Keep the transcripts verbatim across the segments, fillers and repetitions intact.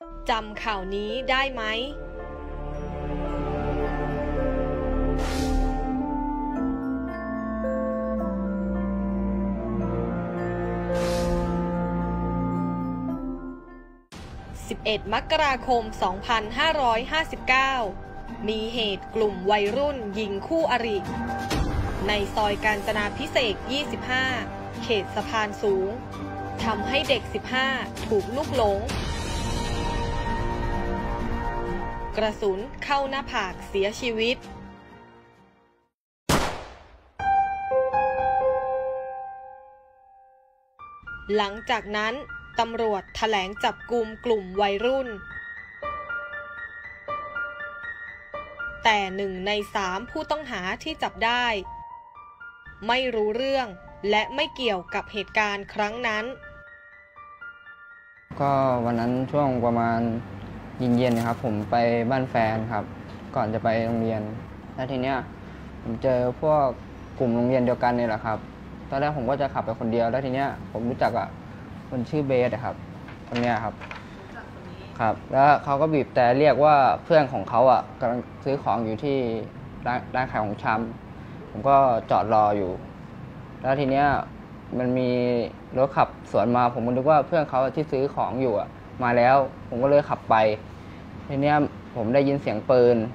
จำข่าวนี้ได้ไหมสิบเอ็ดมกราคมสองพันห้าร้อยห้าสิบเก้ามีเหตุกลุ่มวัยรุ่นยิงคู่อริในซอยกาญจนาภิเษกยี่สิบห้าเขตสะพานสูงทำให้เด็กสิบห้าถูกลูกหลงกระสุนเข้าหน้าผากเสียชีวิตหลังจากนั้นตำรวจแถลงจับกุมกลุ่มวัยรุ่นแต่หนึ่งในสามผู้ต้องหาที่จับได้ไม่รู้เรื่องและไม่เกี่ยวกับเหตุการณ์ครั้งนั้นก็วันนั้นช่วงประมาณเย็นๆครับผมไปบ้านแฟนครับก่อนจะไปโรงเรียนแล้วทีเนี้ยผมเจอพวกกลุ่มโรงเรียนเดียวกันนี่แหละครับตอนแรกผมก็จะขับไปคนเดียวแล้วทีเนี้ยผมรู้จักอ่ะคนชื่อเบสครับคนเนี้ยครับครับแล้วเขาก็บีบแต่เรียกว่าเพื่อนของเขาอ่ะกำลังซื้อของอยู่ที่ร้านร้านขายของชำผมก็จอดรออยู่แล้วทีเนี้ยมันมีรถขับสวนมาผมก็นึกว่าเพื่อนเขาที่ซื้อของอยู่อ่ะมาแล้วผมก็เลยขับไปทีเนี้ยผมได้ยินเสียงปืน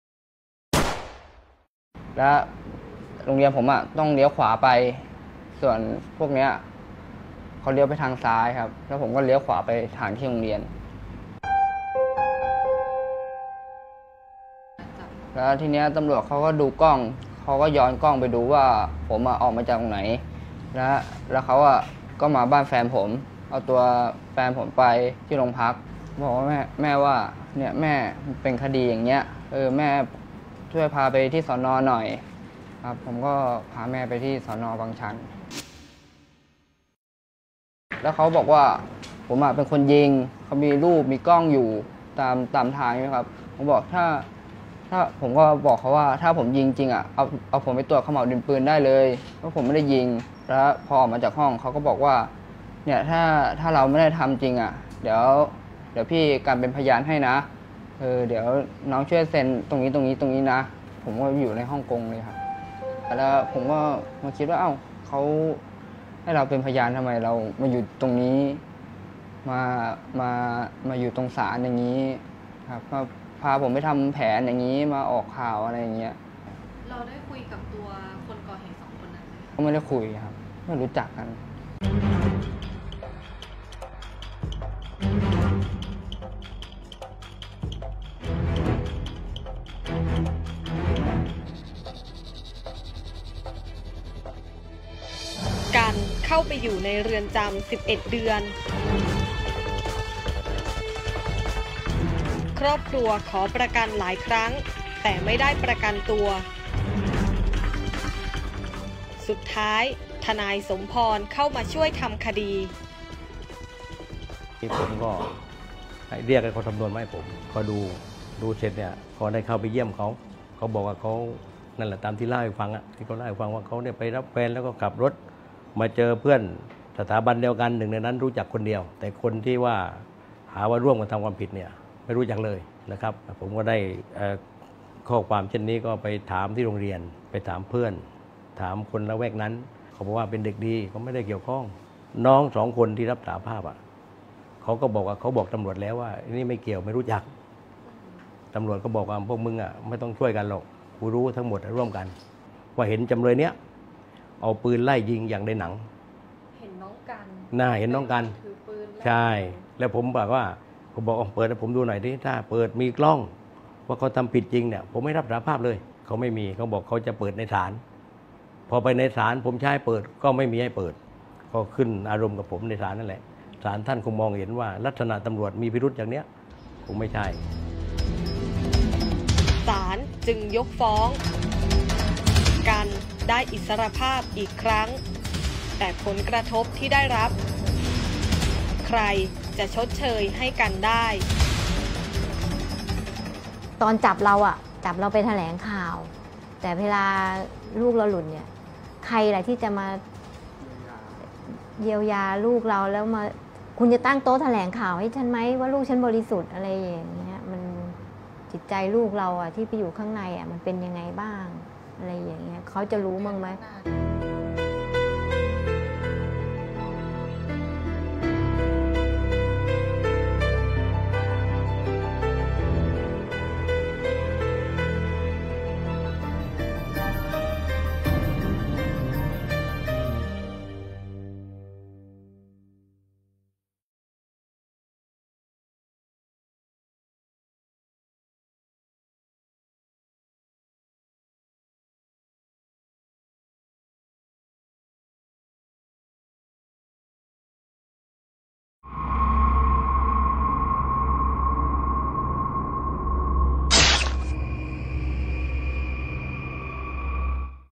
แล้วโรงเรียนผมอ่ะต้องเลี้ยวขวาไปส่วนพวกเนี้ยเขาเลี้ยวไปทางซ้ายครับแล้วผมก็เลี้ยวขวาไปทางที่โรงเรียนแล้วทีเนี้ยตำรวจเขาก็ดูกล้องเขาก็ย้อนกล้องไปดูว่าผมออกมาจากตรงไหนแล้วแล้วเขาอ่ะก็มาบ้านแฟนผมเอาตัวแฟนผมไปที่โรงพักบอกว่าแม่แม่ว่าเนี่ยแม่เป็นคดีอย่างเงี้ยเออแม่ช่วยพาไปที่สน.หน่อยครับผมก็พาแม่ไปที่สน.บางชันแล้วเขาบอกว่าผมอ่ะเป็นคนยิงเขามีรูปมีกล้องอยู่ตามตามทางนะครับผมบอกถ้าถ้าผมก็บอกเขาว่าถ้าผมยิงจริงอ่ะเอาเอาผมไปตรวจขม่าวดินปืนได้เลยเพราะผมไม่ได้ยิงแล้วพอออกมาจากห้องเขาก็บอกว่าเนี่ยถ้าถ้าเราไม่ได้ทำจริงอ่ะเดี๋ยวเดี๋ยวพี่การเป็นพยานให้นะเออเดี๋ยวน้องช่วยเซ็นตรงนี้ตรงนี้ตรงนี้นะผมก็อยู่ในห้องกงเลยครับแล้วผมก็มาคิดว่าเอ้าเขาให้เราเป็นพยานทำไมเรามาอยู่ตรงนี้มามามาอยู่ตรงศาลอย่างนี้ครับมาพาผมไปทำแผนอย่างนี้มาออกข่าวอะไรอย่างเงี้ยเราได้คุยกับตัวคนก่อเหตุสองคนนั้นไหมก็ไม่ได้คุยครับไม่รู้จักกันการเข้าไปอยู่ในเรือนจำสิบเอ็ดเดือนครอบครัวขอประกันหลายครั้งแต่ไม่ได้ประกันตัวสุดท้ายทนายสมพรเข้ามาช่วยทำคดีที่ผมก็เรียกให้เขาทำนวนมาให้ผมเขาดูดูเสร็จเนี่ยพอได้เข้าไปเยี่ยมเขาเขาบอกว่าเขานั่นแหละตามที่เล่าให้ฟังอ่ะที่เขาเล่าให้ฟังว่าเขาเนี่ยไปรับแฟนแล้วก็ขับรถมาเจอเพื่อนสถาบันเดียวกันหนึ่งในนั้นรู้จักคนเดียวแต่คนที่ว่าหาว่าร่วมกันทำความผิดเนี่ยไม่รู้จักเลยนะครับผมก็ได้ข้อความเช่นนี้ก็ไปถามที่โรงเรียนไปถามเพื่อนถามคนละแวกนั้นเขาบอกว่าเป็นเด็กดีเขาไม่ได้เกี่ยวข้องน้องสองคนที่รับสารภาพอ่ะเขาก็บอกว่าเขาบอกตำรวจแล้วว่านี่ไม่เกี่ยวไม่รู้จักตำรวจก็บอกว่าพวกมึงอ่ะไม่ต้องช่วยกันหรอกกูรู้ทั้งหมดร่วมกันว่าเห็นจำเลยเนี้ยเอาปืนไล่ยิงอย่างในหนังเห็นน้องกันน่าเห็นน้องกันใช่แล้วผมบอกว่าผมบอกเปิดให้ผมดูหน่อยดิถ้าเปิดมีกล้องว่าเขาทำผิดจริงเนี่ยผมไม่รับสารภาพเลยเขาไม่มีเขาบอกเขาจะเปิดในศาลพอไปในศาลผมใช้เปิดก็ไม่มีให้เปิดก็ขึ้นอารมณ์กับผมในศาลนั่นแหละศาลท่านคงมองเห็นว่าลักษณะตำรวจมีพิรุธอย่างเนี้ยคงไม่ใช่ศาลจึงยกฟ้องกันได้อิสรภาพอีกครั้งแต่ผลกระทบที่ได้รับใครจะชดเชยให้กันได้ตอนจับเราอ่ะจับเราไปแถลงข่าวแต่เวลาลูกเราหลุดเนี่ยใครล่ะที่จะมาเยียวยาลูกเราแล้วมาคุณจะตั้งโต๊ะแถลงข่าวให้ฉันไหมว่าลูกฉันบริสุทธิ์อะไรอย่างเงี้ยมันจิตใจลูกเราอะที่ไปอยู่ข้างในอะมันเป็นยังไงบ้างอะไรอย่างเงี้ยเขาจะรู้มั้งไหม